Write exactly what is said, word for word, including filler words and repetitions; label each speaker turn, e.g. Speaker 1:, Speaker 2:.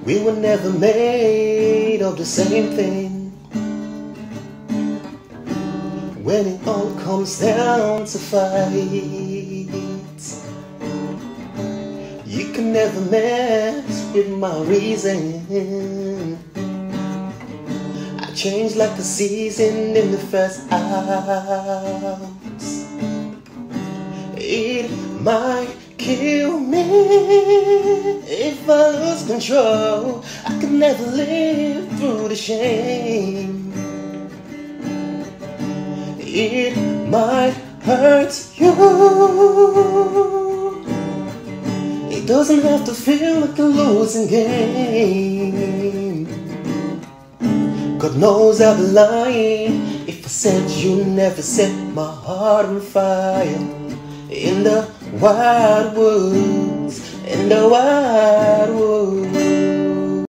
Speaker 1: We were never made of the same thing. When it all comes down to fights, you can never mess with my reason. I change like the season in the first hours. It might kill me if I lose control. I could never live through the shame. It might hurt you. It doesn't have to feel like a losing game. God knows I'd be lying if I said you never set my heart on fire. In the wildwoods, in the wildwoods.